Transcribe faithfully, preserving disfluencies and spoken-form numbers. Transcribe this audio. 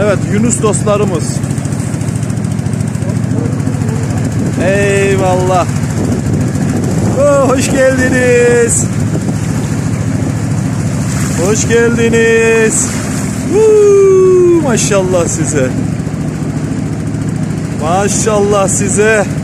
Evet, Yunus dostlarımız. Eyvallah. Oh, hoş geldiniz. Hoş geldiniz. Woo, maşallah size. Maşallah size.